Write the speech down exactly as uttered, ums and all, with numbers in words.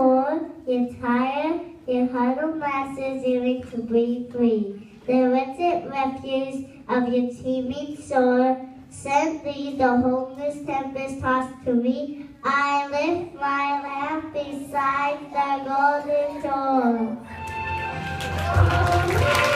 poor, you're tired, your huddled masses yearning to breathe free. The wretched refuse of your teeming shore, send thee the homeless tempest tossed to me. I lift my lamp beside the golden shore.